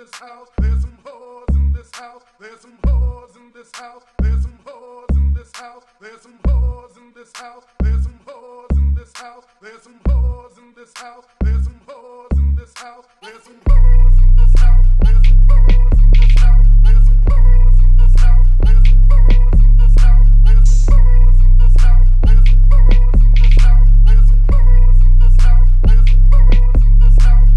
this house. There's some whores in this house. There's some whores in this house. There's some whores in this house. There's some whores in this house. There's some whores in this house. There's some whores in this house. There's some whores in this house. There's some whores in this house. There's some whores in this house. There's some whores in this house. There's some whores in this house. There's some whores in this house. There's some whores in this house. There's some whores in this house. There's some whores in this house.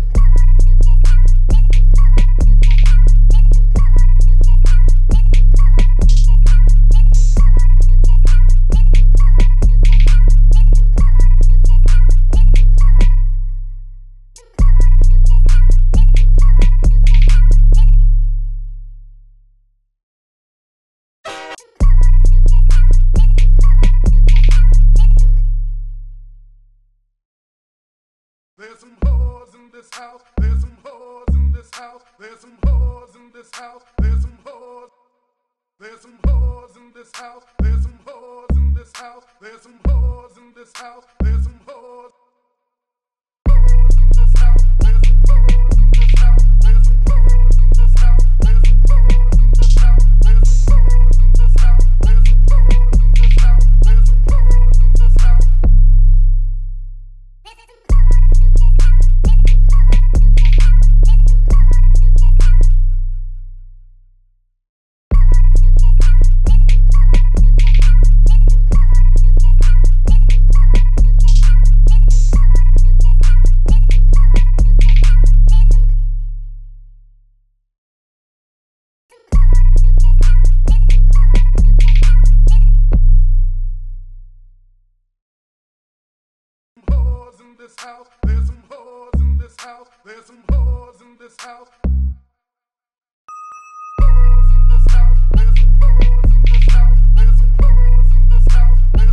There's some whores in this house. There's some whores in this house. There's some whores in this house. There's some whores. There's some whores in this house. There's some whores in this house. There's some whores in this house. There's some whores. Whores in this house. There's some whores in this house. There's some whores in this house. There's some whores in this house. There's some whores in this house. There's some whores in this house. There's some whores in this house. In this house, there's some whores in this house, there's some whores in this house. Whores in this house, there's some whores in this house, there's some whores in this house, there's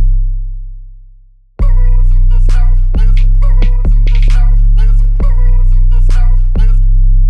whores in this house, there's some whores in this house, there's some whores in this house, there's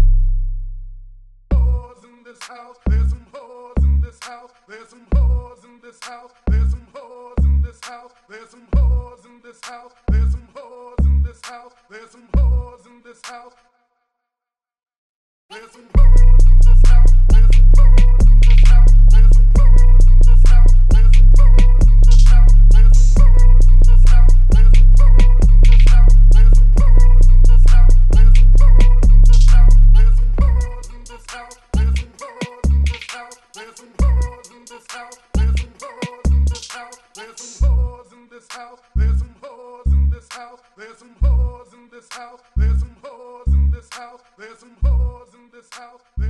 whores in this house, there's some whores in this house, there's some whores in this house, there's some whores in this house, there's some whores in this house, there's some whores in this house, there's some whores in this house. There's some whores in this house, there's some whores in this house, there's some whores in this house, there's some whores in this house, there's some whores in this house, there's some whores in this house, there's some whores in this house, there's some whores in this house, there's some whores in this house, there's some whores in this house, there's some whores in this house, there's some whores in this house, there's some whores in this house, there's some whores in this house, there's some whores in this house, there's some whores in this house, there's some whores in this house.